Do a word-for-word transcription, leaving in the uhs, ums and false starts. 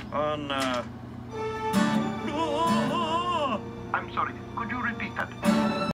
on, uh... I'm sorry, could you repeat that?